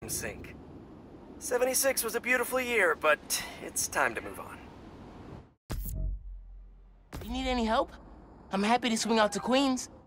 kitchen sink. 76 was a beautiful year, but it's time to move on. You need any help? I'm happy to swing out to Queens.